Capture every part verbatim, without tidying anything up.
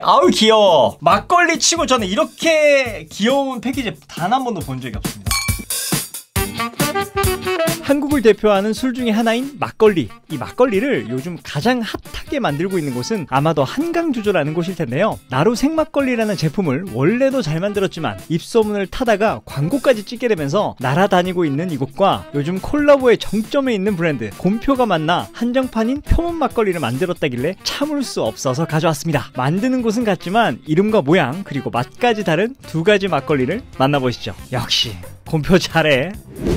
아우 귀여워. 막걸리 치고 저는 이렇게 귀여운 패키지 단 한 번도 본 적이 없습니다. 한국을 대표하는 술 중에 하나인 막걸리. 이 막걸리를 요즘 가장 핫하게 만들고 있는 곳은 아마도 한강주조라는 곳일 텐데요. 나루 생막걸리라는 제품을 원래도 잘 만들었지만 입소문을 타다가 광고까지 찍게 되면서 날아다니고 있는 이곳과 요즘 콜라보의 정점에 있는 브랜드 곰표가 만나 한정판인 표문 막걸리를 만들었다길래 참을 수 없어서 가져왔습니다. 만드는 곳은 같지만 이름과 모양 그리고 맛까지 다른 두 가지 막걸리를 만나보시죠. 역시 곰표 잘해.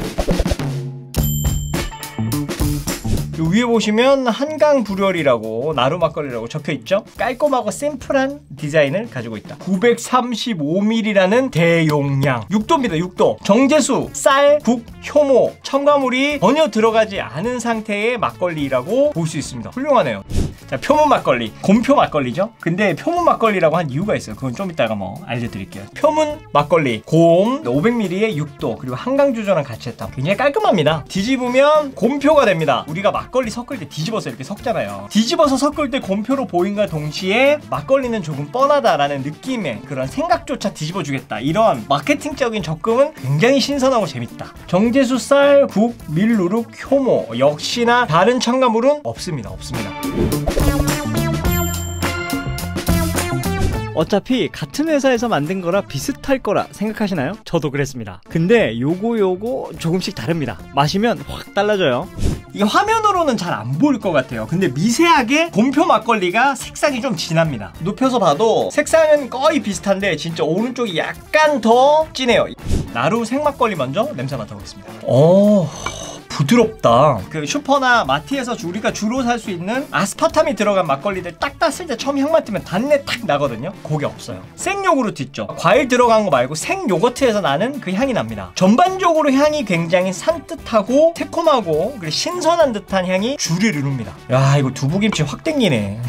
위에 보시면 한강불열이라고 나루 막걸리라고 적혀있죠. 깔끔하고 심플한 디자인을 가지고 있다. 구백삼십오 밀리리터라는 대용량, 육 도입니다. 육 도. 정제수, 쌀, 국, 효모, 첨가물이 전혀 들어가지 않은 상태의 막걸리라고 볼 수 있습니다. 훌륭하네요. 자, 표문 막걸리, 곰표 막걸리죠. 근데 표문 막걸리라고 한 이유가 있어요. 그건 좀 이따가 뭐 알려드릴게요. 표문 막걸리, 곰 오백 밀리리터에 육 도, 그리고 한강주조랑 같이 했다. 굉장히 깔끔합니다. 뒤집으면 곰표가 됩니다. 우리가 막걸리 섞을 때 뒤집어서 이렇게 섞잖아요. 뒤집어서 섞을 때 곰표로 보인과 동시에 막걸리는 조금 뻔하다라는 느낌의 그런 생각조차 뒤집어주겠다. 이런 마케팅적인 접근은 굉장히 신선하고 재밌다. 정제수, 쌀, 국, 밀, 누룩, 효모, 역시나 다른 첨가물은 없습니다. 없습니다. 어차피 같은 회사에서 만든 거라 비슷할 거라 생각하시나요? 저도 그랬습니다. 근데 요거 요거 조금씩 다릅니다. 마시면 확 달라져요. 이게 화면으로는 잘 안 보일 것 같아요. 근데 미세하게 곰표 막걸리가 색상이 좀 진합니다. 눕혀서 봐도 색상은 거의 비슷한데 진짜 오른쪽이 약간 더 진해요. 나루 생막걸리 먼저 냄새 맡아보겠습니다. 오, 부드럽다. 그 슈퍼나 마트에서 우리가 주로 살 수 있는 아스파탐이 들어간 막걸리들 딱 땄을 때 처음 향 맡으면 단내 탁 나거든요. 그게 없어요. 생요구르트 있죠. 과일 들어간 거 말고 생요거트에서 나는 그 향이 납니다. 전반적으로 향이 굉장히 산뜻하고 새콤하고 그리고 신선한 듯한 향이 주를 이룹니다. 야, 이거 두부김치 확 땡기네.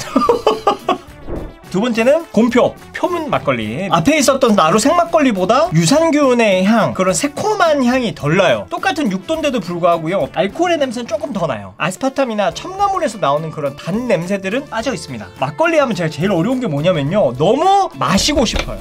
두 번째는 곰표, 표문 막걸리. 앞에 있었던 나루 생막걸리보다 유산균의 향, 그런 새콤한 향이 덜 나요. 똑같은 육 도인데도 불구하고요, 알코올의 냄새는 조금 더 나요. 아스파탐이나 첨가물에서 나오는 그런 단 냄새들은 빠져 있습니다. 막걸리 하면 제가 제일 어려운 게 뭐냐면요, 너무 마시고 싶어요.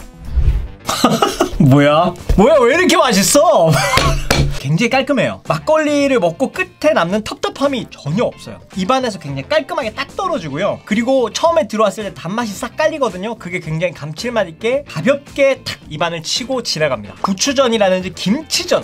뭐야? 뭐야, 왜 이렇게 맛있어? 굉장히 깔끔해요. 막걸리를 먹고 끝에 남는 텁텁함이 전혀 없어요. 입안에서 굉장히 깔끔하게 딱 떨어지고요. 그리고 처음에 들어왔을 때 단맛이 싹 깔리거든요. 그게 굉장히 감칠맛 있게 가볍게 탁 입안을 치고 지나갑니다. 부추전이라든지 김치전,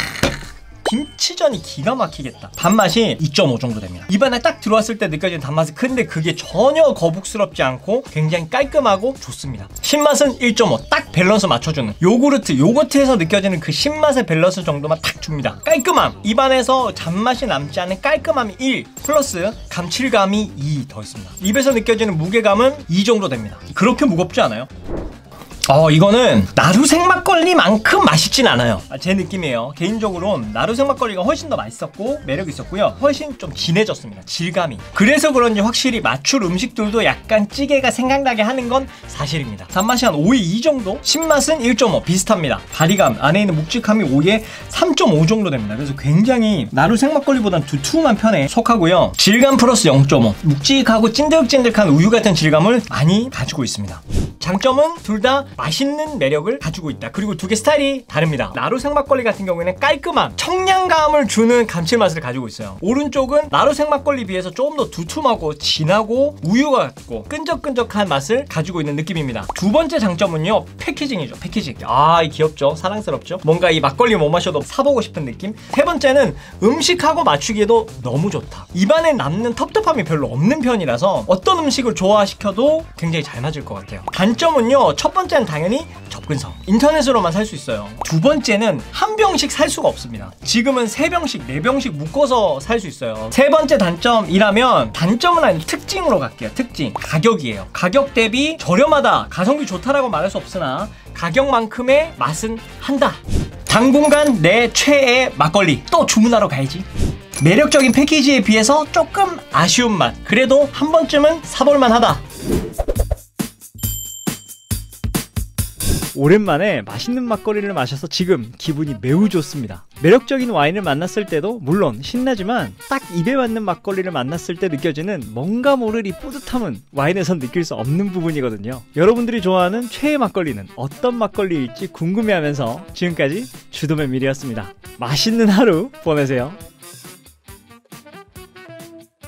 김치전이 기가 막히겠다. 단맛이 이 점 오 정도 됩니다. 입안에 딱 들어왔을 때 느껴지는 단맛은 큰데 그게 전혀 거북스럽지 않고 굉장히 깔끔하고 좋습니다. 신맛은 일 점 오, 딱 밸런스 맞춰주는 요구르트, 요거트에서 느껴지는 그 신맛의 밸런스 정도만 딱 줍니다. 깔끔함, 입안에서 잔맛이 남지 않은 깔끔함이 일, 플러스 감칠감이 이 더 있습니다. 입에서 느껴지는 무게감은 이 정도 됩니다. 그렇게 무겁지 않아요. 어, 이거는 나루 생막걸리만큼 맛있진 않아요. 아, 제 느낌이에요. 개인적으로는 나루 생막걸리가 훨씬 더 맛있었고 매력이 있었고요. 훨씬 좀 진해졌습니다. 질감이. 그래서 그런지 확실히 맞출 음식들도 약간 찌개가 생각나게 하는 건 사실입니다. 단맛이 한 오에 이 정도? 신맛은 일 점 오 비슷합니다. 바디감, 안에 있는 묵직함이 오에 삼 점 오 정도 됩니다. 그래서 굉장히 나루 생막걸리보단 두툼한 편에 속하고요. 질감 플러스 영 점 오. 묵직하고 찐득찐득한 우유 같은 질감을 많이 가지고 있습니다. 장점은 둘 다 맛있는 매력을 가지고 있다. 그리고 두 개 스타일이 다릅니다. 나루 생막걸리 같은 경우에는 깔끔함, 청량감을 주는 감칠맛을 가지고 있어요. 오른쪽은 나루 생막걸리 비해서 조금 더 두툼하고 진하고 우유가 같고 끈적끈적한 맛을 가지고 있는 느낌입니다. 두 번째 장점은요, 패키징이죠. 패키징. 아, 이 귀엽죠? 사랑스럽죠? 뭔가 이 막걸리 못 마셔도 사보고 싶은 느낌? 세 번째는 음식하고 맞추기에도 너무 좋다. 입안에 남는 텁텁함이 별로 없는 편이라서 어떤 음식을 좋아시켜도 굉장히 잘 맞을 것 같아요. 단점은요, 첫 번째는 당연히 접근성. 인터넷으로만 살 수 있어요. 두 번째는 한 병씩 살 수가 없습니다. 지금은 세 병씩, 네 병씩 묶어서 살 수 있어요. 세 번째 단점이라면, 단점은 아닌 특징으로 갈게요. 특징. 가격이에요. 가격 대비 저렴하다, 가성비 좋다라고 말할 수 없으나 가격만큼의 맛은 한다. 당분간 내 최애 막걸리 또 주문하러 가야지. 매력적인 패키지에 비해서 조금 아쉬운 맛. 그래도 한 번쯤은 사볼만 하다. 오랜만에 맛있는 막걸리를 마셔서 지금 기분이 매우 좋습니다. 매력적인 와인을 만났을 때도 물론 신나지만 딱 입에 맞는 막걸리를 만났을 때 느껴지는 뭔가 모를 이 뿌듯함은 와인에선 느낄 수 없는 부분이거든요. 여러분들이 좋아하는 최애 막걸리는 어떤 막걸리일지 궁금해하면서 지금까지 주도맨밀이었습니다. 맛있는 하루 보내세요.